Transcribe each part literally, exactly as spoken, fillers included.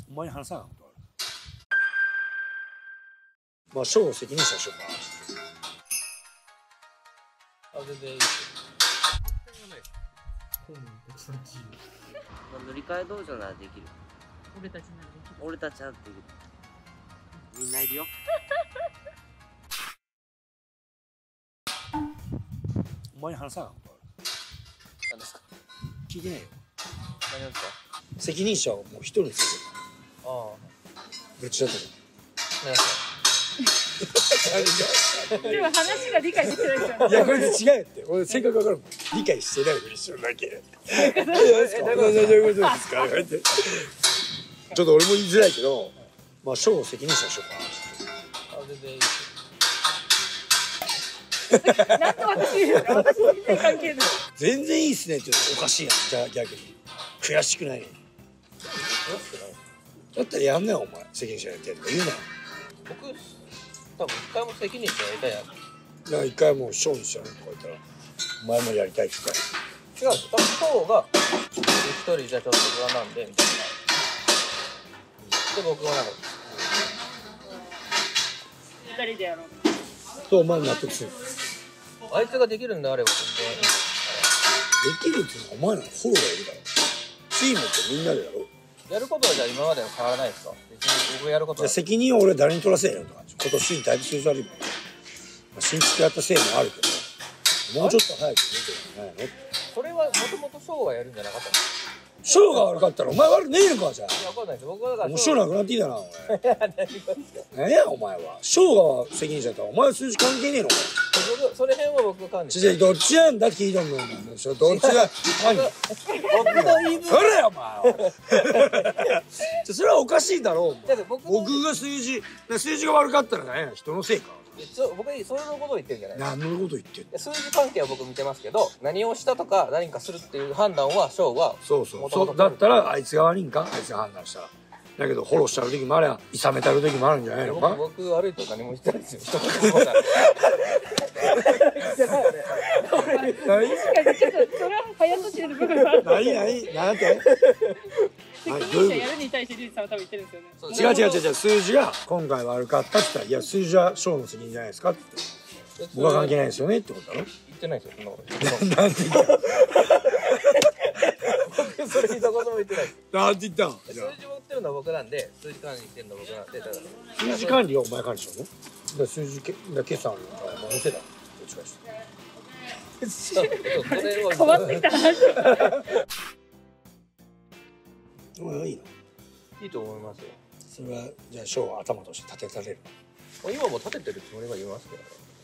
お前に話さなことある。まあショーの責任者でしょうか。 あ、全然いいですよ。 乗り換え道場ならできる。 俺たちならできる。 俺たちならできる。みんないるよ。 お前に話さなことある。 何ですか。 聞いてないよ。 何ですか。 責任者はもう一人ですよ。 ああ。 どっちだったの。 何ですか。 でも話が理解できてないですよね。 いやこれ違うって。俺性格わかるもん。理解してないふりしてるだけ。えどういうことですか。ちょっと俺も言いづらいけど、まあショーの責任者でしょうか。 あ、全然いいですなんで私言うの。私全然関係ない。 全然いいっすねって言うとおかしいやん。じゃあ逆に悔しくないの。だったらやんなよお前。責任者やってやるとか言うなよ。 僕多分一回も責任者やりたいやん。 いや一回もうショーにしちゃうとか言ったらお前もやりたいって言ったら違う、多分そうが一人じゃちょっと不安なんでみたいな。で僕はなんか二人でやろう。 そうお前納得する。 あいつができるんであれば全然いい。 できるっていうのはお前らのフォローがいるだろ。チームってみんなでやろう。 やることはじゃあ今までの変わらないですか。別に僕がやることはじゃあ責任を俺は誰に取らせんよとか。今年にだいぶ数字悪いもん。まあ、新築やったせいもあるけどもうちょっと早く見てるんじゃないの。 それはもともとショーがやるんじゃなかったの。 ショーが悪かったらお前悪くねえのか。じゃあいや、わかんないです。僕はだから面白いなくなっていいだなお前。 いや何がですか。 何やお前は。ショーが責任者だったらお前は数字関係ねえのか。 僕それ辺は僕が管理してちょどっちなんだって聞いたんだよお前。どっちが何僕の言い分それやお前それはおかしいだろうお前。 だって僕の僕が数字数字が悪かったらね人のせいか。 そう僕はそれのことを言ってるんじゃないですか。 何のこと言ってんの。 数字関係は僕見てますけど、何をしたとか何かするっていう判断はショーはそうそう元々 そうだったらあいつが悪いんか。あいつが判断したら。だけどフォローしちゃう時もあればいさめたる時もあるんじゃないのか。 僕僕悪いと何も言ってないですよ。一言も言ってない何確かにちょっとそれは早とちりの部分がある。 何何何て責任者やるに対してリュウジさんは多分言ってるんですよね。 そう違う違う違う違う数字が今回悪かったって言ったらいや数字はショーの責任じゃないですかって僕は関係ないですよねってことだろ。 言ってないですよそんなこと。 なんて言った僕それ一言も言ってないです。 なんて言ったん。 数字を売ってるのは僕なんで、数字管理してるのは僕なんで、だから数字管理はお前管理しようね。だから数字けだ決算のお店だ。どっちかして。 それは変わってきた話。 おいいの。 いいと思いますよ。 それはじゃあショーは頭として立てられる。 今も立ててるつもりは言いますけどね。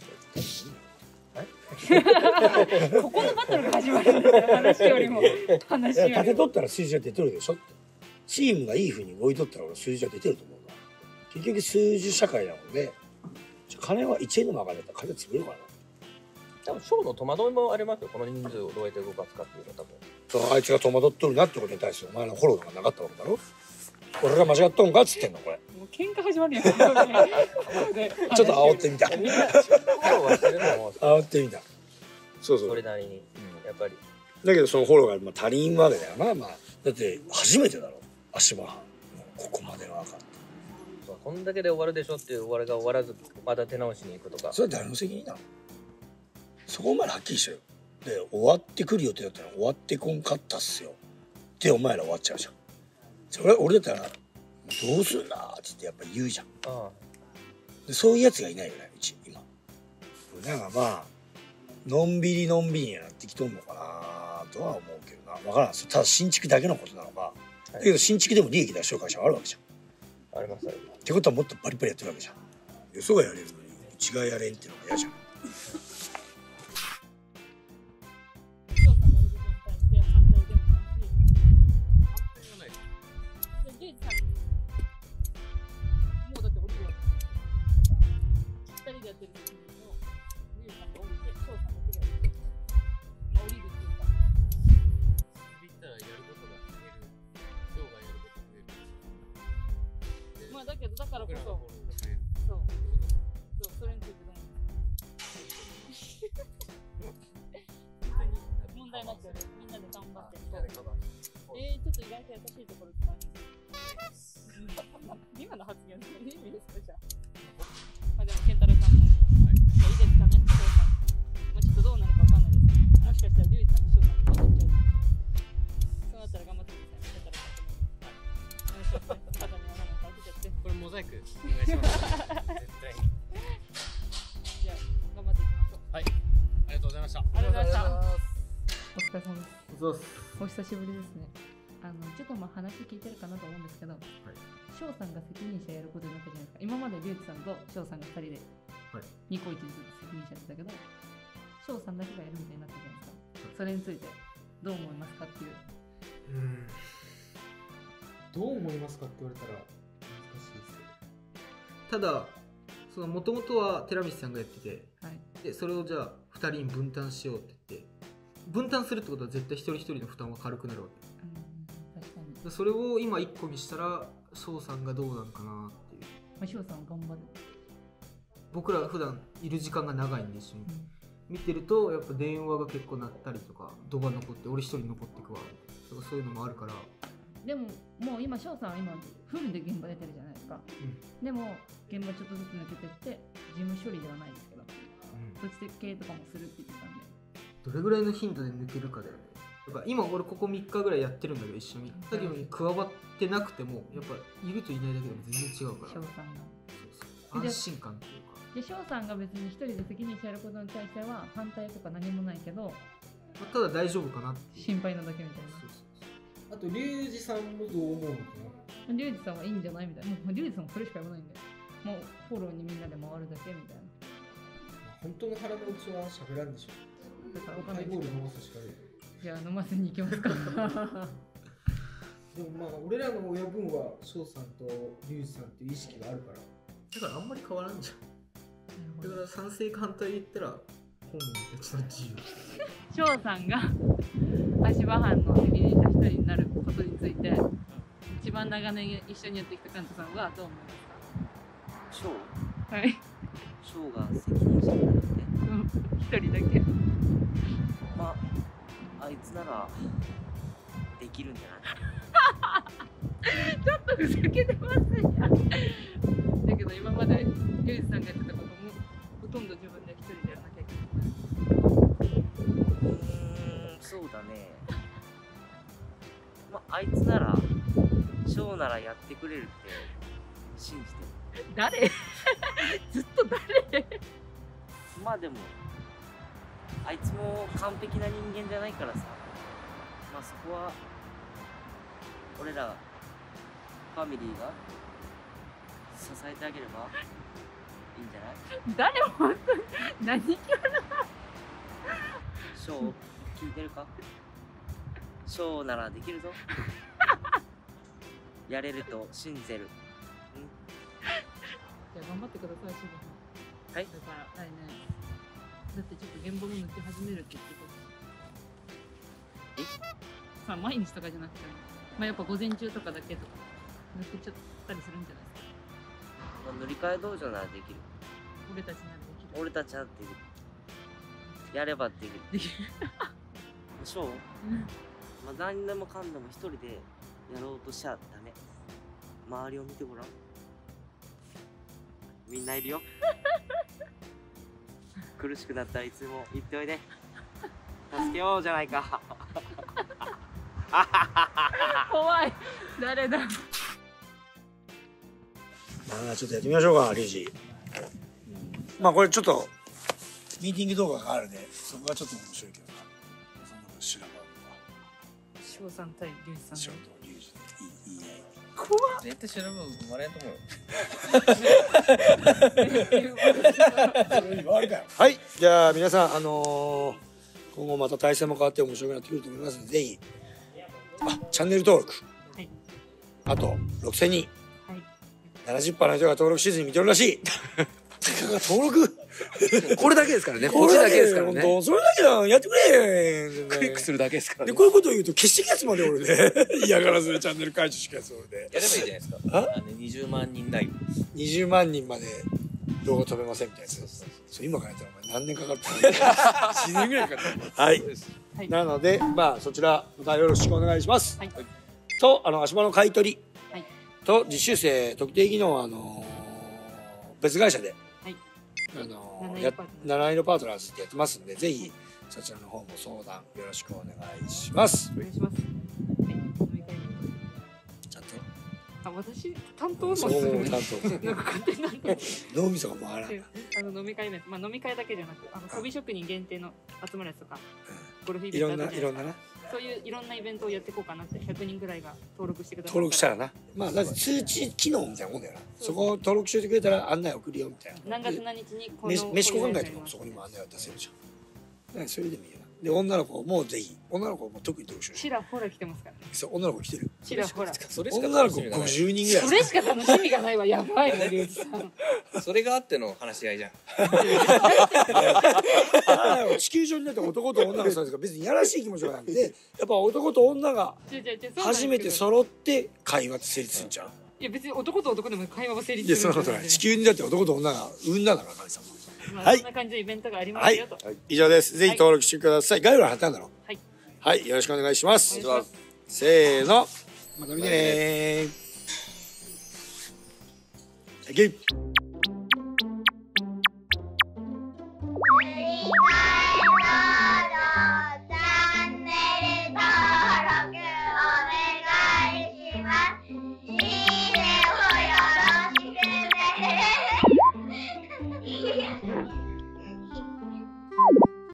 ここのバトルが始まるんですよ。話よりも話よりも。 立てとったら数字は出てるでしょって。チームがいい風に動いとったら俺数字は出てると思うな。結局数字社会なので金はいちえんでも上がれたら金潰れるからな。 多分ショーの戸惑いもありますよ。この人数をどうやって動かすかっていうのは多分。 そのあいつが戸惑っとるなってことに対してお前のフォローがなかったわけだろ。俺が間違っとんかっつってんのこれ。 もう喧嘩始まるやん。ちょっちょっと煽ってみた。 みんなフォローはしてると思うんですよ。 煽ってみた。そうそう。 それなりに、うん、やっぱり。 だけどそのフォローがまあ足りんわけだよな。まあだって初めてだろ。足場藩ここまでは分かった。 こんだけで終わるでしょっていう終わりが終わらずまた手直しに行くとか。 それは誰の責任なの。そこまではっきりしろよ。で終わってくる予定だったら終わってこんかったっすよ。でお前ら終わっちゃうじゃん。それ俺だったらどうすんだって言ってやっぱり言うじゃん。 ああでそういうやつがいないよねうち今。だからまあのんびりのんびりになってきとんのかなとは思うけどな。分からん。ただ新築だけのことなのか。だけど新築でも利益出しよう会社はあるわけじゃん。 ありますあります。 ってことはもっとバリバリやってるわけじゃん。よそがやれるのにうちがやれんっていうのが嫌じゃん。 まあだけどだからこそそうそうそれについてどう思う？本当に問題になっちゃう。みんなで頑張って。えー、ちょっと意外と優しいところとかあります。 なくお願いします絶対に。 じゃあ頑張っていきましょう。 はい、ありがとうございました。 ありがとうございました。 あお疲れ様です。 りがとうございます。 お久しぶりですね。あのちょっとまあ話聞いてるかなと思うんですけど、翔さんが責任者やることになったじゃないですか。今までリュウジさんと翔さんがふたりでニコイチでずっと責任者やってたけど、翔さんだけがやるみたいになったじゃないですか。それについてどう思いますかっていう。 うん。どう思いますかって言われたら難しいですけど。ただ、その元々は寺道さんがやってて、 はい、 でそれをじゃあふたりに分担しようって言って、分担するってことは絶対一人一人の負担は軽くなるわけ。 うん、確かに。 それを今いっこにしたら翔さんがどうなのかなっていう。 まあ、翔さんは頑張る。僕ら普段いる時間が長いんで一緒に、うん、見てるとやっぱ電話が結構鳴ったりとか、ドバ残って俺一人残ってくわとかそういうのもあるから。 でももう今翔さんは今フルで現場出てるじゃないですか、うん、でも現場ちょっとずつ抜けてって事務処理ではないですけど、うん、そっち系とかもするって言ってたんで、 どれぐらいの頻度で抜けるかだよね。やっぱ今俺ここみっかぐらいやってるんだけど一緒にだけど加わってなくてもやっぱいるといないだけでも全然違うから、 翔さんがそうそう安心感っていうか。 で翔さんが別に一人で責任者やることに対しては反対とか何もないけど、 まあ、ただ大丈夫かなって心配なだけみたいな。 そうそうそう。あとリュウジさんもどう思うのかな。 リュウジさんはいいんじゃないみたいな。もうリュウジさんもそれしか言わないんで、もうフォローにみんなで回るだけみたいな。 本当の腹の内は喋らんでしょ。 だからお金ハイボール飲ますしかない。 じゃあ飲ませに行きますか。 でもまあ俺らの親分は翔さんとリュウジさんっていう意識があるから、だからあんまり変わらんじゃん。だから賛成か反対言ったら本人たちの自由。 翔さんが足場班の責任者一人になることについて一番長年一緒にやってきたカントさんはどう思いますか。 翔はい。 翔が責任者になるって一人だけ。 まああいつならできるんじゃないちょっとふざけてますやん。だけど今までリュウジさんがやってたこともほとんど自分で一人でやらなきゃいけない。 うーん、そうだね。まああいつなら翔ならやってくれるって信じてる。 誰ずっと誰まあでもあいつも完璧な人間じゃないからさ、まあそこは俺らファミリーが支えてあげればいいんじゃない。 誰も本当に何キャラ翔聞いてるか。翔ならできるぞやれると信じてる。 じゃあ頑張ってください、しばはい。 だから来年だってちょっと現場も抜き始めるって言ってたし。え？さあ毎日とかじゃなくて、まあやっぱ午前中とかだけとか抜けちゃったりするんじゃないですか。 まあ、塗り替え道場ならできる。 俺たちならできる。 俺たちはできる。やればできる。 できる。 翔、まあ何でもかんでも一人でやろうとしちゃダメ。周りを見てごらん。みんないるよ。苦しくなったらいつも言っておいで。助けようじゃないか。 怖い。誰だ。 まあちょっとやってみましょうか、リュウジ。うん、まあこれちょっとミーティング動画があるんで、そこがちょっと面白いけどな。そんなこと知らんわ。 翔さん対リュウジさん。 翔とリュウジいいいいね。 怖っ。 絶対調べる生まれんと思うよ。 はい、じゃあ皆さん、あのー、今後また対戦も変わって面白くなってくると思いますので、ぜひあチャンネル登録、 はい、 あとろくせんにん、 はい、 ななじゅっパーセントの人が登録しずに見てるらしい。登録これだけですからね。これだけですからね。 本当それだけだ。やってくれ。 クリックするだけですからね。 でこういうことを言うと消してきやつまで俺ね嫌がらずでチャンネル解除しきやつ俺で。 やればいいじゃないですか。あのにじゅうまんにん台。 にじゅうまんにんまで動画飛べませんみたいなやつ。そう今からやったらお前何年かかるか。いちねんぐらいかかる。はい。はい、なのでまあそちらまたよろしくお願いします。はい、とあの足場の買い取り、はい、と実習生特定技能あのー、別会社で。あのー、七色パートナーズってやってますんで、ぜひそちらの方も相談よろしくお願いします。 お願いします。はい、 ちゃんとあ、私担当の総合担なんか勝手になんか当脳みそが回らん。 あの飲み会イベント、まあ飲み会だけじゃなく、あのホビー職人限定の集まるやつとか、ゴルフイベいろんなントあったじゃいろんななそういういろんなイベントをやっていこうかなってひゃくにんぐらいが登録してくださった登録したらな。まあだって通知機能みたいなもんだよな。そこを登録しといてくれたら案内送るよみたいな。 何月何日にこの飯飯子考えとかもこそこにも案内は出せるじゃん。だからそれでもいいよな。で女の子もぜひ女の子も特に登録してほしい。 ちらほら来てますからね。 そう女の子来てる。 ちらほら。 それしか女の子楽しみがないごじゅうにんぐらい。 それしか楽しみがないわ。やばいなリュウジさん。 それがあっての話し合いじゃん。 地球上になって男と女の人ですが別にやらしい気持ちがなくて、やっぱ男と女が違う違う違うそうなんですけど初めて揃って会話って成立するんちゃう？ いや別に男と男でも会話は成い立するやそんなことない。地球にだって男と女が産んだから神様。 まあはいそんな感じのイベントがありまはいすよと。 以上です。ぜひ登録してください。概要欄貼ってあるんだろ。 はい。 はいよろしくお願いします。 お願いしますせーのまた見てねー。Thank you.